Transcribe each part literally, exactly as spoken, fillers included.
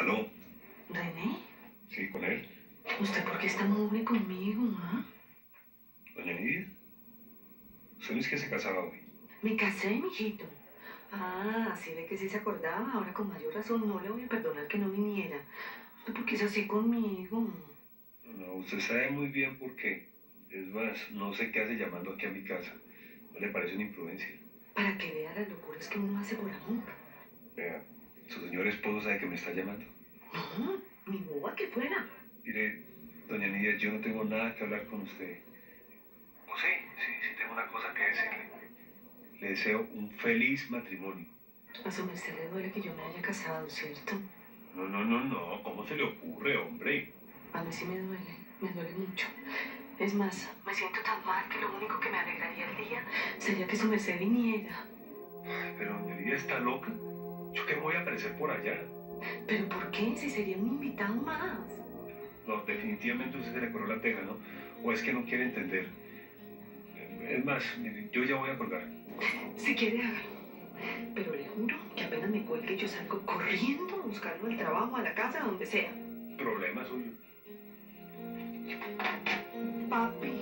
¿Aló? ¿René? Sí, con él. ¿Usted por qué está mugre conmigo, ah? Doña Nidia. ¿Usted no es que se casaba hoy? Me casé, mijito. Ah, así de que sí se acordaba. Ahora con mayor razón no le voy a perdonar que no viniera. ¿Usted por qué es así conmigo? No, usted sabe muy bien por qué. Es más, no sé qué hace llamando aquí a mi casa. ¿No le parece una imprudencia? Para que vea las locuras que uno hace por amor. Vea, su señor esposo sabe que me está llamando. No, mi boba que fuera. Mire, doña Nidia, yo no tengo nada que hablar con usted. O sí, sí, sí tengo una cosa que decirle. Le deseo un feliz matrimonio. A su merced le duele que yo me haya casado, ¿cierto? No, no, no, no. ¿Cómo se le ocurre, hombre? A mí sí me duele, me duele mucho. Es más, me siento tan mal que lo único que me alegraría el día sería que su merced viniera. Pero doña Nidia está loca. ¿Yo qué me voy a aparecer por allá? ¿Pero por qué? Si sería un invitado más. No, definitivamente usted se le corrió la teja, ¿no? O es que no quiere entender. Es más, mire, yo ya voy a colgar. Si quiere, hágalo. Pero le juro que apenas me cuelgue yo salgo corriendo a buscarlo al trabajo, a la casa, a donde sea. Problema suyo. Papi.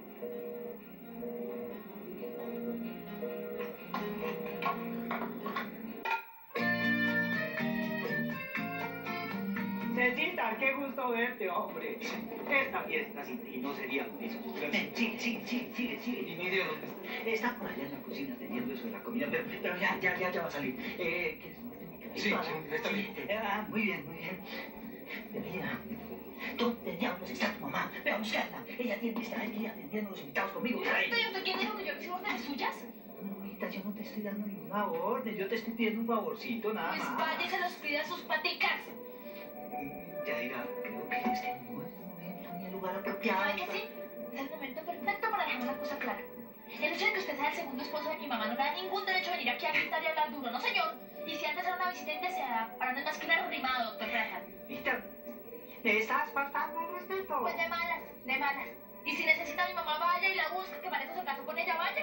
Cecita, qué gusto verte, hombre. Esta fiesta sin ti no sería lo mismo. Ven, sigue, sigue, sigue, sigue, sigue. ¿Y Nidia dónde está? Está por allá en la cocina teniendo eso de la comida, pero, pero ya, ya, ya, ya va a salir. Eh, ¿Quieres muerte mi cabeza? Sí, sí, está bien. Ah, muy bien, muy bien. Mira, ¿dónde diablos está tu mamá? Ve a buscarla. Ella tiene que estar aquí atendiendo a los invitados conmigo. ¿Estoy usted quién dijo que yo recibo órdenes suyas? No, mamita, yo no te estoy dando ninguna orden. Yo te estoy pidiendo un favorcito, nada Pues más. vaya y se los pida a sus paticas. Yaira, creo que este no es el momento ni el lugar apropiado. ¿Sabe que sí? Es el momento perfecto para dejar una cosa clara. El hecho de que usted sea el segundo esposo de mi mamá no le da ningún derecho a venir aquí a gritar y hablar duro, ¿no, señor? Y si antes era una visita indeseada, ahora no es más que un arrimado, doctor Graham. Víctor, ¿me estás faltando el respeto? Pues de malas, de malas. Y si necesita a mi mamá, vaya y la busque, que para eso se casó con ella, vaya.